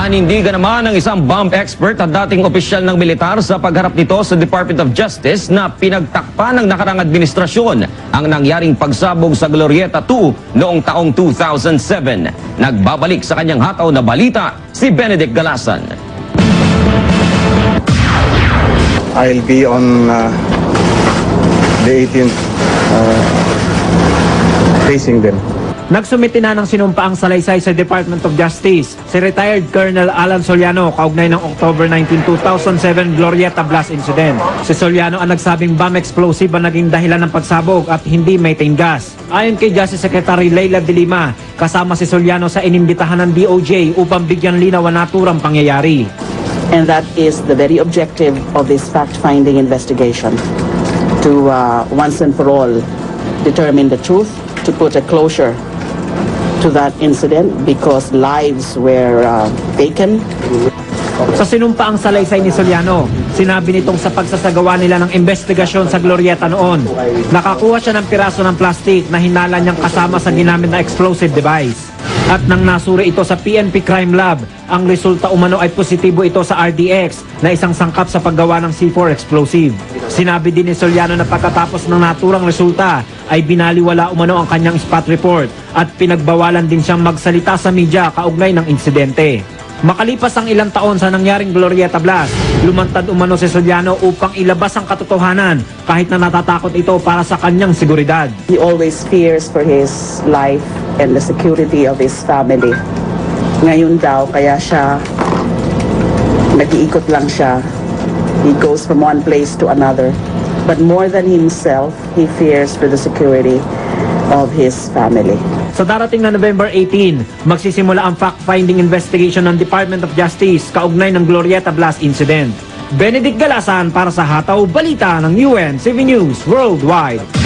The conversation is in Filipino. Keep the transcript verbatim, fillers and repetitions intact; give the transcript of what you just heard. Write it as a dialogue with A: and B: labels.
A: Nanindigan naman ng isang bomb expert at dating opisyal ng militar sa pagharap nito sa Department of Justice na pinagtakpan ng nakarang administrasyon ang nangyaring pagsabog sa Glorieta two noong taong two thousand seven. Nagbabalik sa kanyang hataw na balita si Benedict Galasan.
B: I'll be on uh, the eighteenth uh, facing them.
C: Nagsumiti na ng sinumpaang salaysay sa Department of Justice si retired Colonel Alan Soliano kaugnay ng October nineteen, two thousand seven Glorieta Blast Incident. Si Soliano ang nagsabing bomb explosive ang naging dahilan ng pagsabog at hindi methane gas. Ayon kay Justice Secretary Leila de Lima, kasama si Soliano sa inimbitahan ng D O J upang bigyan linaw ang naturang pangyayari.
D: And that is the very objective of this fact-finding investigation, to uh, once and for all determine the truth, to put a closure to that incident because lives were uh, taken.
C: Sa sinumpaang salaysay ni Soliano, sinabi nitong sa pagsasagawa nila ng investigasyon sa Glorieta noon, nakakuha siya ng piraso ng plastic na hinala niyang kasama sa ginamit na explosive device. At nang nasuri ito sa P N P Crime Lab, ang resulta umano ay positibo ito sa R D X na isang sangkap sa paggawa ng C four explosive. Sinabi din ni Soliano na pagkatapos ng naturang resulta ay binaliwala umano ang kanyang spot report at pinagbawalan din siyang magsalita sa media kaugnay ng insidente. Makalipas ang ilang taon sa nangyaring Glorieta Blast, lumantad umano si Soliano upang ilabas ang katotohanan kahit na natatakot ito para sa kanyang seguridad.
D: He always fears for his life and the security of his family. Ngayon daw, kaya siya, nag-iikot lang siya. He goes from one place to another. But more than himself, he fears for the security of his family.
C: Sa darating na November eighteen, magsisimula ang fact-finding investigation ng Department of Justice kaugnay ng Glorieta Blast Incident. Benedict Galasan para sa Hataw Balita ng U N C V News Worldwide.